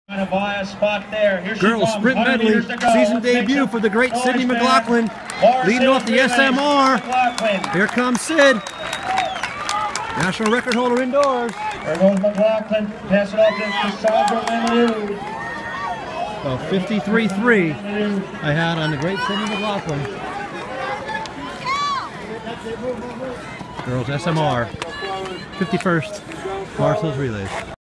Spot there. Here Girls sprint medley, season debut for the great Sydney McLaughlin, leading off the SMR. Here comes Sid, national record holder indoors. There goes McLaughlin, pass it off to Cassandra Lemieux. 53-3 I had on the great Sydney McLaughlin. Girls SMR, 51st Mars Hills Relays.